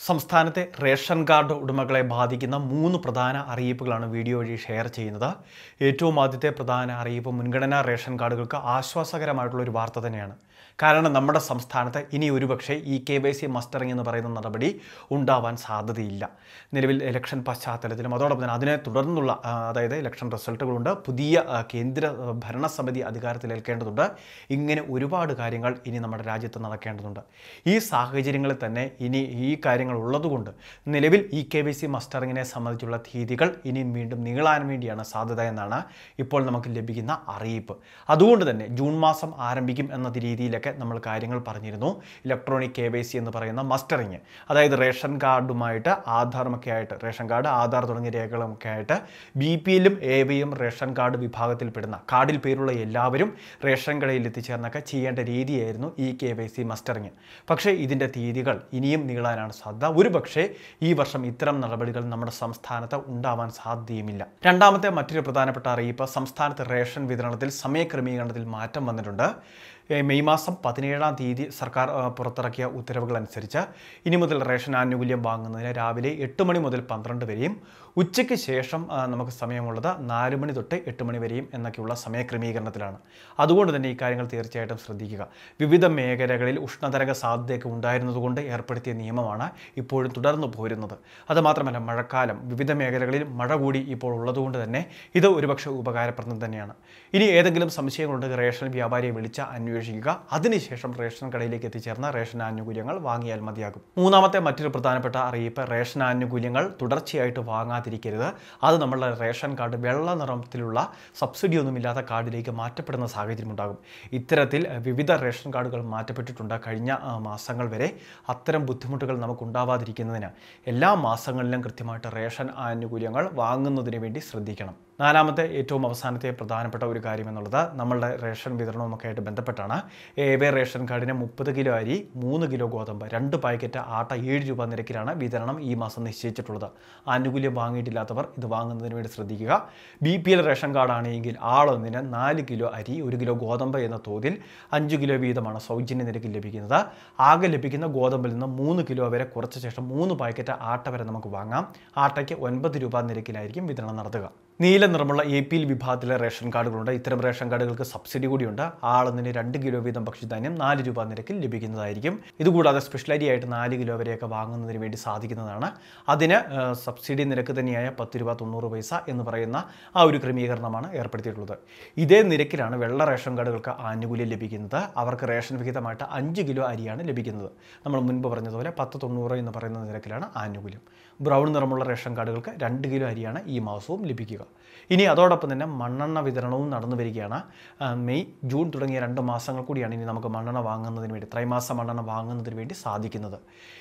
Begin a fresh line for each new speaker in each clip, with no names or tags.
സംസ്ഥാനത്തെ ration card ഉടമകളെ ബാധിക്കുന്ന 3 പ്രധാന അറിയിപ്പുകളാണ് വീഡിയോ വഴി ഷെയർ ചെയ്യുന്നത്. ഏറ്റവും ആദ്യത്തെ പ്രധാന അറിയിപ്പ് മുൻഗണനാ റേഷൻ കാർഡുകൾക്ക് ആശ്വാസകരമായിട്ടുള്ള ഒരു വാർത്ത തന്നെയാണ്. കാരണം നമ്മുടെ സംസ്ഥാനത്ത് ഇനി ഒരുപക്ഷെ ഈ KYC മസ്റ്ററിംഗ് എന്ന് പറയുന്ന നടപടി ഉണ്ടാവാൻ സാധ്യതയില്ല. നിലവിൽ ഇലക്ഷൻ പശ്ചാത്തലത്തിലും അതോടൊപ്പം തന്നെ അതിനെ തുടർന്നുള്ള അതായത് ഇലക്ഷൻ റിസൾട്ടുകളുണ്ട്, പുതിയ കേന്ദ്ര ഭരണസമിതി അധികാരത്തിലേൽക്കേണ്ടതുണ്ട്. ഇങ്ങനെ ഒരുപാട് കാര്യങ്ങൾ ഇനി നമ്മുടെ രാജ്യത്ത് നടക്കേണ്ടതുണ്ട്. ഈ സാഹചര്യങ്ങളിൽ തന്നെ ഇനി ഈ കാര്യങ്ങൾ ഉള്ളതുകൊണ്ട് നിലവിൽ ഈ KYC മസ്റ്ററിങ്ങിനെ സംബന്ധിച്ചുള്ള തീയതികൾ ഇനിയും വീണ്ടും നീളാൻ വേണ്ടിയാണ് സാധ്യത എന്നാണ് ഇപ്പോൾ നമുക്ക് ലഭിക്കുന്ന അറിയിപ്പ്. അതുകൊണ്ട് തന്നെ ജൂൺ മാസം ആരംഭിക്കും എന്ന രീതിയിലൊക്കെ നമ്മൾ കാര്യങ്ങൾ പറഞ്ഞിരുന്നു. ഇലക്ട്രോണിക് KYC എന്ന് പറയുന്ന മസ്റ്ററിങ്, അതായത് റേഷൻ കാർഡുമായിട്ട് ആധാറുമൊക്കെ ആയിട്ട്, റേഷൻ കാർഡ്, ആധാർ തുടങ്ങിയ രേഖകളുമൊക്കെ ആയിട്ട് BPLും ABയും റേഷൻ കാർഡ് വിഭാഗത്തിൽപ്പെടുന്ന കാർഡിൽ പേരുള്ള എല്ലാവരും റേഷൻ കടയിൽ എത്തിച്ചേർന്നൊക്കെ ചെയ്യേണ്ട രീതിയായിരുന്നു ഈ KYC മസ്റ്ററിങ്. പക്ഷേ ഇതിൻ്റെ തീയതികൾ ഇനിയും നീളാനാണ് സാധ്യത. ഒരുപക്ഷെ ഈ വർഷം ഇത്തരം നടപടികൾ നമ്മുടെ സംസ്ഥാനത്ത് ഉണ്ടാവാൻ സാധ്യതയുമില്ല. രണ്ടാമത്തെ മറ്റൊരു പ്രധാനപ്പെട്ട അറിയിപ്പ്, സംസ്ഥാനത്ത് റേഷൻ വിതരണത്തിൽ സമയക്രമീകരണത്തിൽ മാറ്റം വന്നിട്ടുണ്ട്. മെയ് മാസം 17-ാം തീയതി സർക്കാർ പുറത്തിറക്കിയ ഉത്തരവുകൾ അനുസരിച്ച് ഇനി മുതൽ റേഷൻ ആനുകൂല്യം വാങ്ങുന്നതിന് രാവിലെ 8 മണി മുതൽ 12 വരെയും ഉച്ചയ്ക്ക് ശേഷം നമുക്ക് സമയമുള്ളത് 4 മണി തൊട്ട് 8 മണി വരെയും എന്നൊക്കെയുള്ള സമയക്രമീകരണത്തിലാണ്. അതുകൊണ്ട് തന്നെ ഈ കാര്യങ്ങൾ തീർച്ചയായിട്ടും ശ്രദ്ധിക്കുക. വിവിധ മേഖലകളിൽ ഉഷ്ണതരംഗ സാധ്യതയൊക്കെ ഉണ്ടായിരുന്നതുകൊണ്ട് ഏർപ്പെടുത്തിയ നിയമമാണ് ഇപ്പോഴും തുടർന്നു പോരുന്നത്. അതുമാത്രമല്ല, മഴക്കാലം, വിവിധ മേഖലകളിൽ മഴ കൂടി ഇപ്പോൾ ഉള്ളതുകൊണ്ട് തന്നെ ഇത് ഒരുപക്ഷെ ഉപകാരപ്രദം തന്നെയാണ്. ഇനി ഏതെങ്കിലും സംശയങ്ങളുണ്ടെങ്കിൽ റേഷൻ വ്യാപാരിയെ വിളിച്ച് അന്വേഷിക്കുക. അതിനുശേഷം റേഷൻ കടയിലേക്ക് എത്തിച്ചേർന്ന റേഷൻ ആനുകൂല്യങ്ങൾ വാങ്ങിയാൽ മതിയാകും. മൂന്നാമത്തെ മറ്റൊരു പ്രധാനപ്പെട്ട അറിയിപ്പ്, റേഷൻ ആനുകൂല്യങ്ങൾ തുടർച്ചയായിട്ട് വാങ്ങാതിരിക്കരുത്. അത് നമ്മളുടെ റേഷൻ കാർഡ് വെള്ള നിറത്തിലുള്ള സബ്സിഡി ഒന്നുമില്ലാത്ത കാർഡിലേക്ക് മാറ്റപ്പെടുന്ന സാഹചര്യം ഉണ്ടാകും. ഇത്തരത്തിൽ വിവിധ റേഷൻ കാർഡുകൾ മാറ്റപ്പെട്ടിട്ടുണ്ട്. കഴിഞ്ഞ മാസങ്ങൾ വരെ അത്തരം ബുദ്ധിമുട്ടുകൾ നമുക്ക് ഉണ്ടാവാതിരിക്കുന്നതിന് എല്ലാ മാസങ്ങളിലും കൃത്യമായിട്ട് റേഷൻ ആനുകൂല്യങ്ങൾ വാങ്ങുന്നതിന് വേണ്ടി ശ്രദ്ധിക്കണം. നാലാമത്തെ ഏറ്റവും അവസാനത്തെ പ്രധാനപ്പെട്ട ഒരു കാര്യം എന്നുള്ളത് നമ്മളുടെ റേഷൻ വിതരണവുമൊക്കെ ആയിട്ട് ബന്ധപ്പെട്ടാണ്. ഏവേ റേഷൻ കാർഡിന് 30 കിലോ അരി, 3 കിലോ ഗോതമ്പ്, 2 പാക്കറ്റ് ആട്ട 7 രൂപ നിരക്കിലാണ് വിതരണം ഈ മാസം നിശ്ചയിച്ചിട്ടുള്ളത്. ആനുകൂല്യം വാങ്ങിയിട്ടില്ലാത്തവർ ഇത് വാങ്ങുന്നതിന് വേണ്ടി ശ്രദ്ധിക്കുക. BPL റേഷൻ കാർഡാണെങ്കിൽ ആളൊന്നിന് 4 കിലോ അരി, 1 കിലോ ഗോതമ്പ് എന്ന തോതിൽ 5 കിലോ വീതമാണ് സൗജന്യ നിരക്കിൽ ലഭിക്കുന്നത്. ആകെ ലഭിക്കുന്ന ഗോതമ്പിൽ നിന്ന് 3 കിലോ വരെ കുറച്ച ശേഷം 3 പാക്കറ്റ് ആട്ട വരെ നമുക്ക് വാങ്ങാം. ആട്ടയ്ക്ക് 9 രൂപ നിരക്കിലായിരിക്കും വിതരണം നടത്തുക. നീല നിറമുള്ള APL വിഭാഗത്തിലെ റേഷൻ കാർഡുകളുണ്ട്. ഇത്തരം റേഷൻ കാർഡുകൾക്ക് സബ്സിഡി കൂടിയുണ്ട്. ആളൊന്നിന് 2 കിലോ വീതം ഭക്ഷ്യധാന്യം 4 രൂപ നിരക്കിൽ ലഭിക്കുന്നതായിരിക്കും. ഇതുകൂടാതെ സ്പെഷ്യൽ അരി ആയിട്ട് 4 കിലോ വരെയൊക്കെ വാങ്ങുന്നതിന് വേണ്ടി സാധിക്കുന്നതാണ്. അതിന് സബ്സിഡി നിരക്ക് തന്നെയായ 10 രൂപ 90 പൈസ എന്ന് പറയുന്ന ആ ഒരു ക്രമീകരണമാണ് ഏർപ്പെടുത്തിയിട്ടുള്ളത്. ഇതേ നിരക്കിലാണ് വെള്ള റേഷൻ കാർഡുകൾക്ക് ആനുകൂല്യം ലഭിക്കുന്നത്. അവർക്ക് റേഷൻ വിഹിതമായിട്ട് 5 കിലോ അരിയാണ് ലഭിക്കുന്നത്. നമ്മൾ മുൻപ് പറഞ്ഞതുപോലെ 10.90 എന്ന് പറയുന്ന നിരക്കിലാണ് ആനുകൂല്യം. ബ്രൗൺ നിറമുള്ള റേഷൻ കാർഡുകൾക്ക് 2 കിലോ അരിയാണ് ഈ മാസവും ലഭിക്കുക. ഇനി അതോടൊപ്പം തന്നെ മണ്ണെണ്ണ വിതരണവും നടന്നു വരികയാണ്. മെയ്, ജൂൺ തുടങ്ങിയ 2 മാസങ്ങൾ കൂടിയാണ് ഇനി നമുക്ക് മണ്ണെണ്ണ വാങ്ങുന്നതിന് വേണ്ടി, ത്രൈമാസ മണ്ണെണ്ണ വാങ്ങുന്നതിന് വേണ്ടി സാധിക്കുന്നത്.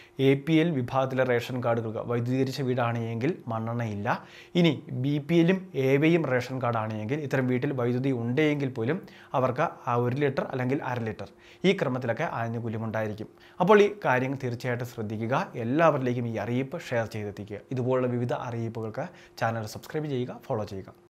APL വിഭാഗത്തിലെ റേഷൻ കാർഡുകൾക്ക് വൈദ്യുതീകരിച്ച വീടാണെങ്കിൽ മണ്ണെണ്ണയില്ല. ഇനി BPLും ABയും റേഷൻ കാർഡാണെങ്കിൽ ഇത്തരം വീട്ടിൽ വൈദ്യുതി ഉണ്ടെങ്കിൽ പോലും അവർക്ക് 1 ലിറ്റർ അല്ലെങ്കിൽ 1/2 ലിറ്റർ ഈ ക്രമത്തിലൊക്കെ ആനുകൂല്യം ഉണ്ടായിരിക്കും. അപ്പോൾ ഈ കാര്യം തീർച്ചയായിട്ടും ശ്രദ്ധിക്കുക. എല്ലാവരിലേക്കും ഈ അറിയിപ്പ് ഷെയർ ചെയ്തെത്തിക്കുക. ഇതുപോലുള്ള വിവിധ അറിയിപ്പുകൾക്ക് ചാനൽ സബ്സ്ക്രൈബ് ചെയ്യുക, ഫോളോ ചെയ്യുക.